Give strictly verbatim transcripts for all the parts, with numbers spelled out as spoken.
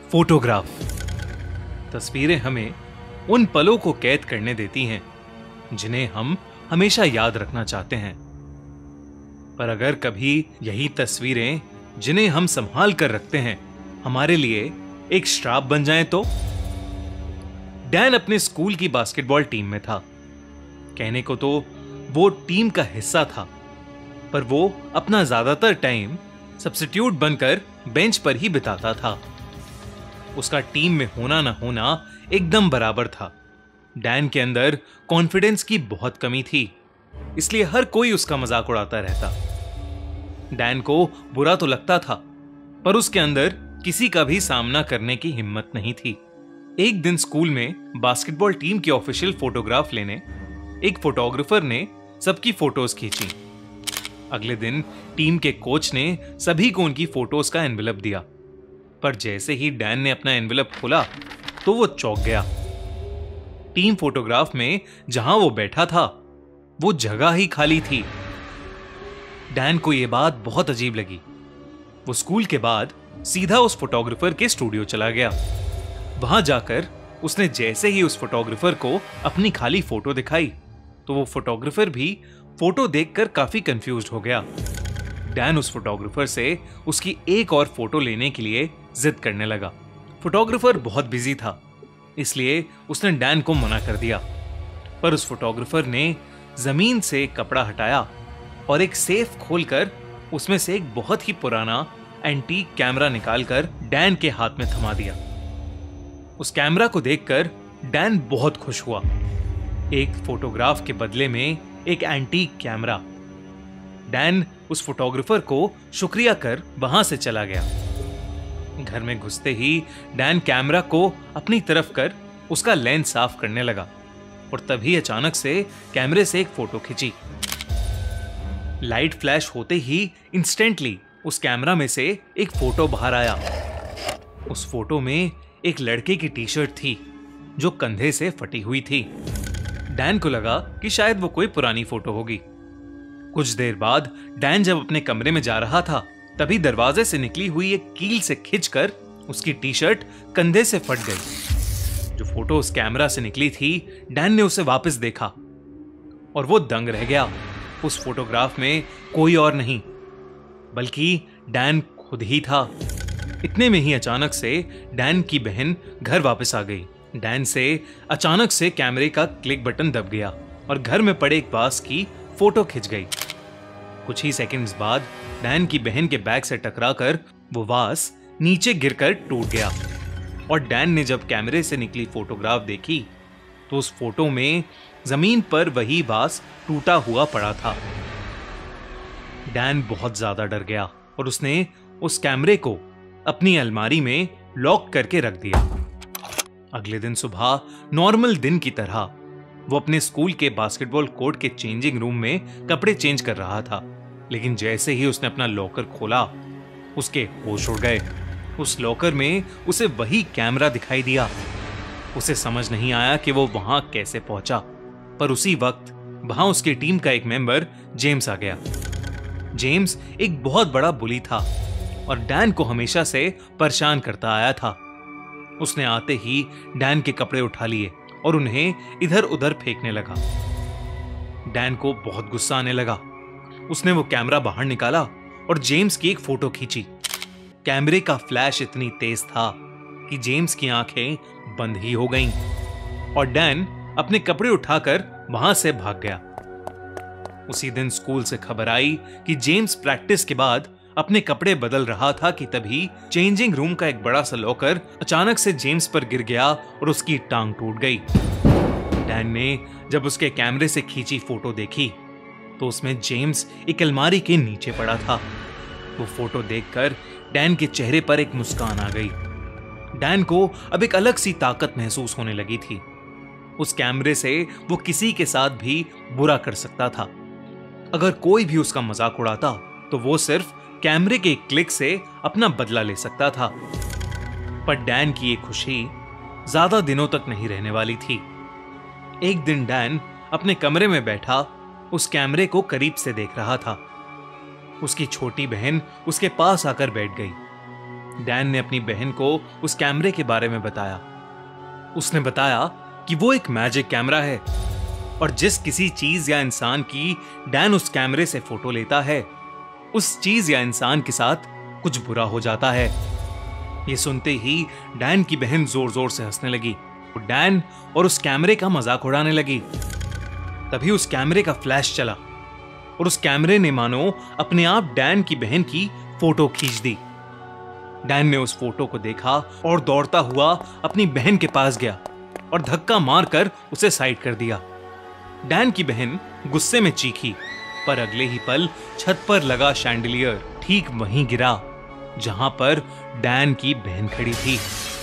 Photograph. तस्वीरें हमें उन पलों को कैद करने देती हैं जिन्हें हम हमेशा याद रखना चाहते हैं। पर अगर कभी यही तस्वीरें जिन्हें हम संभाल कर रखते हैं हमारे लिए एक श्राप बन जाएं तो? डैन अपने स्कूल की बास्केटबॉल टीम में था। कहने को तो वो टीम का हिस्सा था, पर वो अपना ज्यादातर टाइम सब्स्टिट्यूट बनकर बेंच पर ही बिताता था। उसका टीम में होना ना होना एकदम बराबर था। डैन के अंदर कॉन्फिडेंस की बहुत कमी थी, इसलिए हर कोई उसका मजाक उड़ाता रहता। डैन को बुरा तो लगता था, पर उसके अंदर किसी का भी सामना करने की हिम्मत नहीं थी। एक दिन स्कूल में बास्केटबॉल टीम की ऑफिशियल फोटोग्राफ लेने एक फोटोग्राफर ने सबकी फोटोज खींची। अगले दिन टीम के कोच ने सभी को उनकी फोटोज का एनवेलप दिया, पर जैसे ही डैन ने अपना एनवेलप खोला तो वो चौंक गया। टीम फोटोग्राफ में जहां वो बैठा था वो जगह ही खाली थी। डैन को यह बात बहुत अजीब लगी। वो स्कूल के बाद सीधा उस फोटोग्राफर के स्टूडियो चला गया। वहां जाकर उसने जैसे ही उस फोटोग्राफर को अपनी खाली फोटो दिखाई तो वो फोटोग्राफर भी फोटो देखकर काफी कंफ्यूज्ड हो गया। डैन उस फोटोग्राफर से उसकी एक और फोटो लेने के लिए जिद करने लगा। फोटोग्राफर बहुत बिजी था, इसलिए उसने डैन को मना कर दिया। पर उस फोटोग्राफर ने जमीन से कपड़ा हटाया और एक सेफ खोलकर उसमें से एक बहुत ही पुराना एंटीक कैमरा निकालकर डैन के हाथ में थमा दिया। उस कैमरा को देखकर डैन बहुत खुश हुआ। एक फोटोग्राफ के बदले में एक एंटीक कैमरा। डैन उस फोटोग्राफर को शुक्रिया कर वहां से चला गया। घर में घुसते ही डैन कैमरा को अपनी तरफ कर उसका लेंस साफ करने लगा और तभी अचानक से कैमरे से एक फोटो खींची। लाइट फ्लैश होते ही इंस्टेंटली उस कैमरा में से एक फोटो बाहर आया। उस फोटो में एक लड़के की टी शर्ट थी जो कंधे से फटी हुई थी। डैन को लगा कि शायद वो कोई पुरानी फोटो होगी। कुछ देर बाद डैन जब अपने कमरे में जा रहा था तभी दरवाजे से निकली हुई एक कील से खिंचकर उसकी टी शर्ट कंधे से फट गई। जो फोटो उस कैमरा से निकली थी, डैन ने उसे वापस देखा और वो दंग रह गया। उस फोटोग्राफ में कोई और नहीं बल्कि डैन खुद ही था। इतने में ही अचानक से डैन की बहन घर वापस आ गई। डैन से अचानक से कैमरे का क्लिक बटन दब गया और घर में पड़े एक वास की फोटो खिंच गई। कुछ ही सेकंड्स बाद डैन की बहन के बैग से टकराकर वो वास नीचे गिरकर टूट गया और डैन ने जब कैमरे से निकली फोटोग्राफ देखी तो उस फोटो में जमीन पर वही वास टूटा हुआ पड़ा था। डैन बहुत ज्यादा डर गया और उसने उस कैमरे को अपनी अलमारी में लॉक करके रख दिया। अगले दिन सुबह नॉर्मल दिन की तरह वो अपने स्कूल के बास्केटबॉल कोर्ट के चेंजिंग रूम में कपड़े चेंज कर रहा था, लेकिन जैसे ही उसने अपना लॉकर खोला उसके होश उड़ गए। उस लॉकर में उसे वही कैमरा दिखाई दिया। उसे समझ नहीं आया कि वो वहां कैसे पहुंचा, पर उसी वक्त वहां उसकी टीम का एक मेंबर जेम्स आ गया। जेम्स एक बहुत बड़ा बुली था और डैन को हमेशा से परेशान करता आया था। उसने आते ही डैन के कपड़े उठा लिए और उन्हें इधर उधर फेंकने लगा। डैन को बहुत गुस्सा आने लगा। उसने वो कैमरा बाहर निकाला और जेम्स की एक फोटो खींची। कैमरे का फ्लैश इतनी तेज था कि जेम्स की आंखें बंद ही हो गईं और डैन अपने कपड़े उठाकर वहां से भाग गया। उसी दिन स्कूल से खबर आई कि जेम्स प्रैक्टिस के बाद अपने कपड़े बदल रहा था कि तभी चेंजिंग रूम का एक बड़ा सा लॉकर अचानक से जेम्स पर गिर गया और उसकी टांग टूट गई। डैन ने जब उसके कैमरे से खींची फोटो देखी तो उसमें जेम्स एक अलमारी के नीचे पड़ा था। वो फोटो देखकर डैन के चेहरे पर एक मुस्कान आ गई। डैन को अब एक अलग सी ताकत महसूस होने लगी थी। उस कैमरे से वो किसी के साथ भी बुरा कर सकता था। अगर कोई भी उसका मजाक उड़ाता तो वो सिर्फ कैमरे के क्लिक से अपना बदला ले सकता था। पर डैन की ये खुशी ज्यादा दिनों तक नहीं रहने वाली थी। एक दिन डैन अपने कमरे में बैठा उस कैमरे को करीब से देख रहा था। उसकी छोटी बहन उसके पास आकर बैठ गई। डैन ने अपनी बहन को उस कैमरे के बारे में बताया। उसने बताया कि वो एक मैजिक कैमरा है और जिस किसी चीज या इंसान की डैन उस कैमरे से फोटो लेता है, उस चीज या इंसान के साथ कुछ बुरा हो जाता है। ये सुनते ही डैन की बहन जोर जोर से हंसने लगी। वो डैन और उस कैमरे का मजाक उड़ाने लगी। तभी उस कैमरे का फ्लैश चला और उस कैमरे ने मानो अपने आप डैन की बहन की फोटो खींच दी। डैन ने उस फोटो को देखा और दौड़ता हुआ अपनी बहन के पास गया और धक्का मारकर उसे साइड कर दिया। डैन की बहन गुस्से में चीखी, पर अगले ही पल छत पर लगा शैंडलियर ठीक वहीं गिरा जहां पर डैन की बहन खड़ी थी।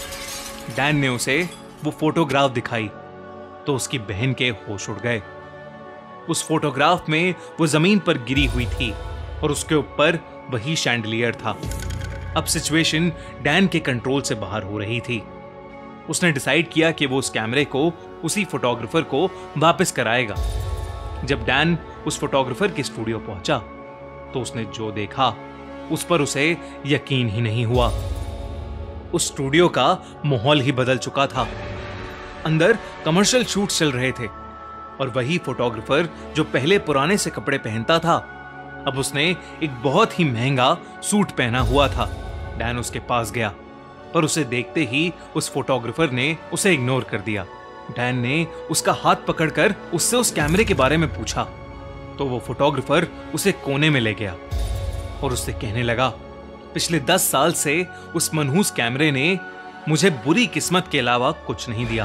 डैन ने उसे वो फोटोग्राफ दिखाई तो उसकी बहन के होश उड़ गए। उस फोटोग्राफ में वो जमीन पर गिरी हुई थी और उसके ऊपर वही शैंडलियर था। अब सिचुएशन डैन के कंट्रोल से बाहर हो रही थी। उसने डिसाइड किया कि वो उस कैमरे को उसी फोटोग्राफर को वापस कराएगा। जब डैन उस फोटोग्राफर के स्टूडियो पहुंचा तो उसने जो देखा उस पर उसे यकीन ही नहीं हुआ। उस स्टूडियो का माहौल ही बदल चुका था। अंदर कमर्शियल शूट्स चल रहे थे और वही फोटोग्राफर जो पहले पुराने से कपड़े पहनता था, अब उसने एक बहुत ही महंगा सूट पहना हुआ था। डैन उसके पास गया, पर उसे देखते ही उस फोटोग्राफर ने उसे इग्नोर कर दिया। डैन ने उसका हाथ पकड़कर उससे उस कैमरे के बारे में पूछा तो वो फोटोग्राफर उसे कोने में ले गया और उससे कहने लगा, पिछले दस साल से उस मनहूस कैमरे ने मुझे बुरी किस्मत के अलावा कुछ नहीं दिया।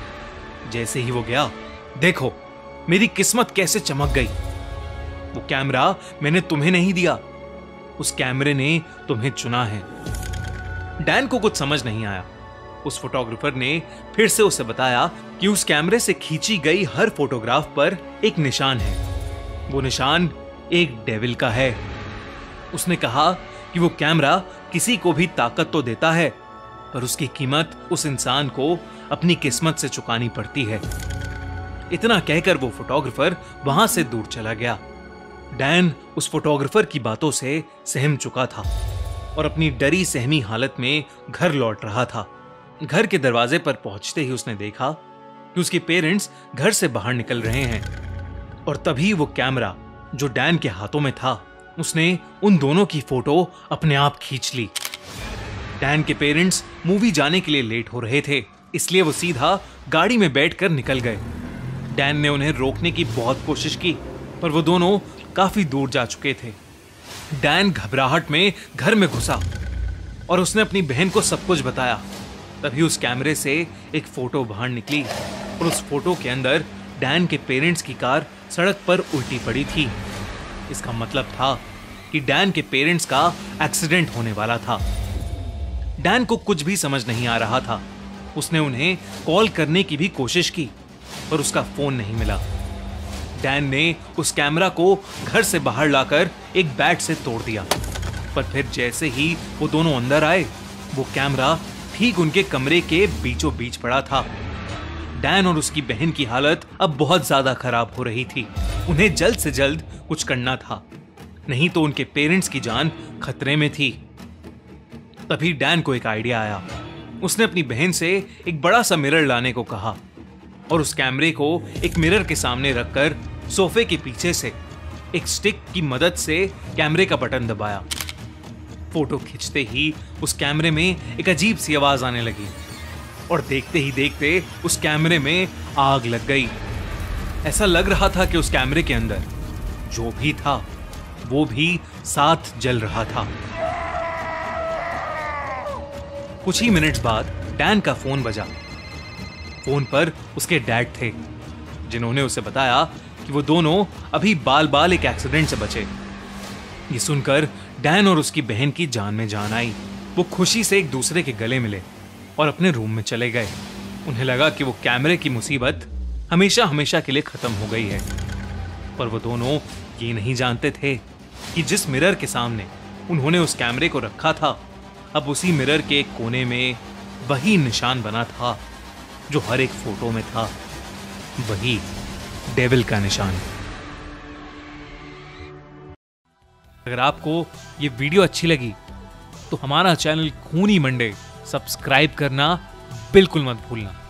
जैसे ही वो गया, देखो मेरी किस्मत कैसे चमक गई। वो कैमरा मैंने तुम्हें नहीं दिया, उस कैमरे ने तुम्हें चुना है। डैन को कुछ समझ नहीं आया। उस फोटोग्राफर ने फिर से उसे बताया कि उस कैमरे से खींची गई हर फोटोग्राफ पर एक निशान है। वो निशान एक डेविल का है। उसने कहा कि वो कैमरा किसी को भी ताकत तो देता है, पर उसकी कीमत उस इंसान को अपनी किस्मत से चुकानी पड़ती है। इतना कहकर वो फोटोग्राफर वहां से दूर चला गया। डैन उस फोटोग्राफर की बातों से सहम चुका था और अपनी डरी सहमी हालत में घर लौट रहा था। घर के दरवाजे पर पहुंचते ही उसने देखा कि उसके पेरेंट्स घर से बाहर निकल रहे हैं और तभी वो कैमरा जो डैन के हाथों में था, उसने उन दोनों की फोटो अपने आप खींच ली। डैन के पेरेंट्स मूवी जाने के लिए लेट हो रहे थे, इसलिए वो सीधा गाड़ी में बैठकर निकल गए। डैन ने उन्हें रोकने की बहुत कोशिश की, पर वो दोनों काफी दूर जा चुके थे। डैन घबराहट में घर में घुसा और उसने अपनी बहन को सब कुछ बताया। तभी उस कैमरे से एक फोटो बाहर निकली और उस फोटो के अंदर डैन के पेरेंट्स की कार सड़क पर उल्टी पड़ी थी। इसका मतलब था कि डैन के पेरेंट्स का एक्सीडेंट होने वाला था। डैन को कुछ भी समझ नहीं आ रहा था। उसने उन्हें कॉल करने की भी कोशिश की, पर उसका फोन नहीं मिला। डैन ने उस कैमरा को घर से बाहर लाकर एक बैट से तोड़ दिया, पर फिर जैसे ही वो दोनों अंदर आए, वो कैमरा ठीक उनके कमरे के बीचों बीच पड़ा था। डैन और उसकी बहन की हालत अब बहुत ज्यादा खराब हो रही थी। उन्हें जल्द से जल्द कुछ करना था, नहीं तो उनके पेरेंट्स की जान खतरे में थी। तभी डैन को एक आइडिया आया। उसने अपनी बहन से एक बड़ा सा मिरर लाने को कहा और उस कैमरे को एक मिरर के सामने रखकर सोफे के पीछे से एक स्टिक की मदद से कैमरे का बटन दबाया। फोटो खींचते ही उस कैमरे में एक अजीब सी आवाज आने लगी और देखते ही देखते उस कैमरे में आग लग गई। ऐसा लग रहा था कि उस कैमरे के अंदर जो भी था वो भी साथ जल रहा था। कुछ ही मिनट्स बाद डैन का फोन बजा। फोन पर उसके डैड थे, जिन्होंने उसे बताया कि वो दोनों अभी बाल बाल एक एक्सीडेंट से बचे। ये सुनकर डैन और उसकी बहन की जान में जान आई। वो खुशी से एक दूसरे के गले मिले और अपने रूम में चले गए। उन्हें लगा कि वो कैमरे की मुसीबत हमेशा हमेशा के लिए खत्म हो गई है, पर वो दोनों ये नहीं जानते थे कि जिस मिरर के सामने उन्होंने उस कैमरे को रखा था, अब उसी मिरर के एक कोने में वही निशान बना था जो हर एक फोटो में था, वही डेविल का निशान। अगर आपको ये वीडियो अच्छी लगी तो हमारा चैनल खूनी मंडे सब्सक्राइब करना बिल्कुल मत भूलना।